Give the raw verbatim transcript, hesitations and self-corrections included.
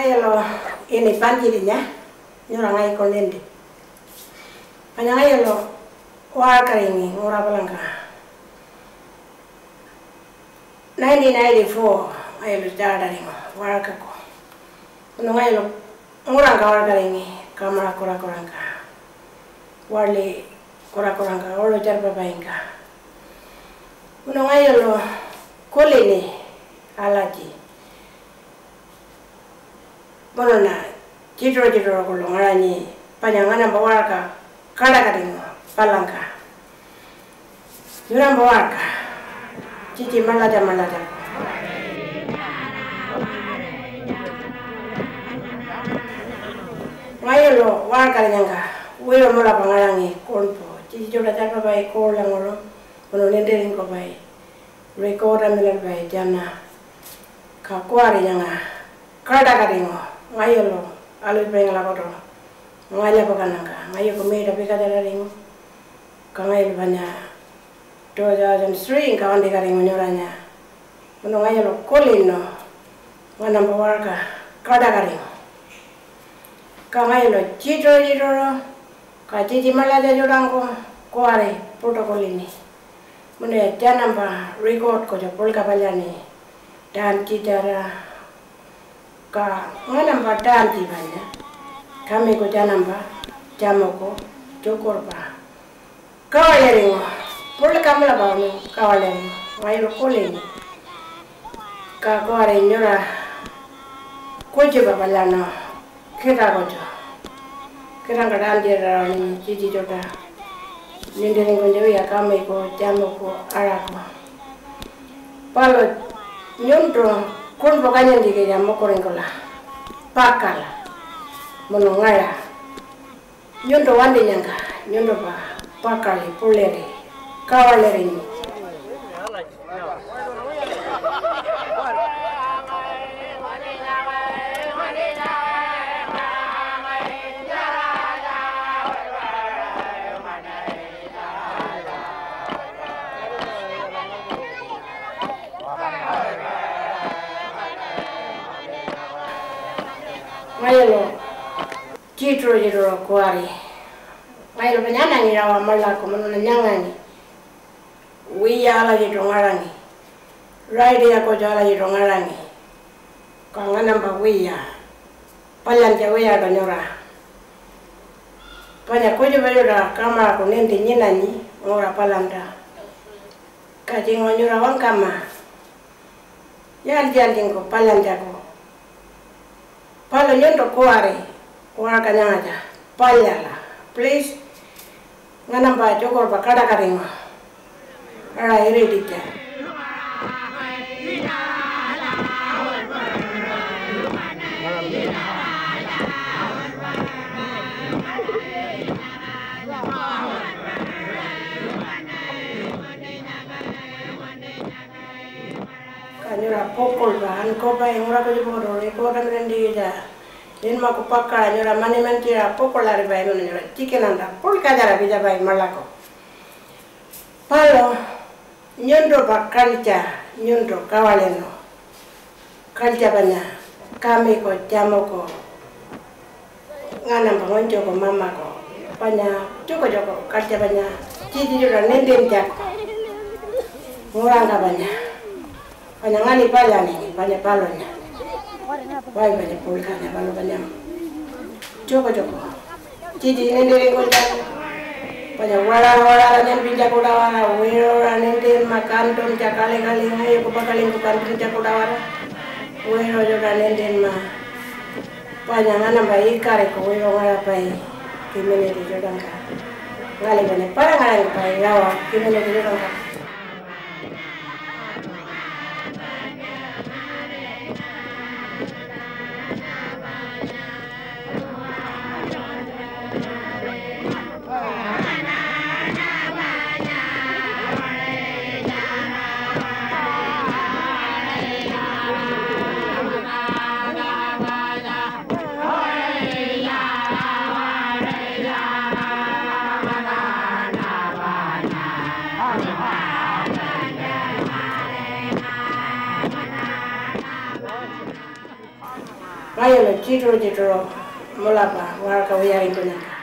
Ngayalo ini panjirinya, nyora ngai konendi. Panya ngayalo warga ini ngora balangka. nineteen ninety-four ngayalo jada ringo warga ko. Kuno ngayalo ngurangka warga ini kamera kura kurangka. Warli kura kurangka olo jarba baingka. Kuno ngayalo kolini alaji. Bono na jidro jidro kulo ngarani panyangan bawarka kada kadingo palangka. Yuram bawarka cici malada malada. Ngayolo warka nyangka wiro mula pangarangi konpo cici joda jaka bai kola ngoro bono lenderin ko bai rekoda milan bai jana ka kuari nyanga kada kadingo ngayolo alu pengen lakoto ngaya pakananga ngayo ko meda pika dararing kangai banya two thousand three kawan de karing nyoranya uno ngayolo kolino wana bawarka kada karing kangayolo jidro jidro ka jiji malada jodangko koare protokol ini mune janamba record ko jopol kapalyani dan cidara ka nganam badan di banyak kami ko janam ba jamoko jokorba kawalering pul kamla ba no kawalering wayo koleni ka kaware nyora koje ba balana kita gojo kita ngadan dia ni cici joda nindering ko ya kami ko jamoko arako palo nyondro kon bokanya ndike ya mokorengola pakala monongala nyondo wande nyanga nyondo ba pakali puleri kawaleri ni ngayalo jidro jidro kuari ngayalo penyana ngira wa malako menuna nyangani wiya ala jidro ngarangi raide ya ko jala jidro ngarangi kangana mba wiya palante wiya ko nyora panya kujo bayura kamera ko nende nyinani ngora palanda kaji ngonyura wangkama yal jalding ko palanda ko palo nyondo kuare kuara kanyanga palyala please nganamba jogor ba kada karinga ara heredita kanyura pokol ba an ko ba ngora ko jiboro re ko kan rendi ja in ma ko pakka nyora mani mentira popolare bay non nyora tikenanda pol kajara bija bay malako palo nyondo bakalja nyondo kawaleno kalja banya kami ko jamoko ngana bangonjo ko mama ko banya joko joko kalja banya jiji jora nenden jak nguranga banya banya ngani pala ni banya palonya wai banyak pulkanya balu banyak coba coba jadi nendering konjak banyak wala wala yang pinjak udawara wiro nendering makan tom cakale kali ngayo kupakaling kukan pinjak udawara wiro juga nendering mah banyak anak bayi kare ko wiro ngarapai kimene di jodangka ngali banyak parang ngali pai rawa kimene di jodangka Bye. Ayo lo citro citro mulapa warga wiya Indonesia.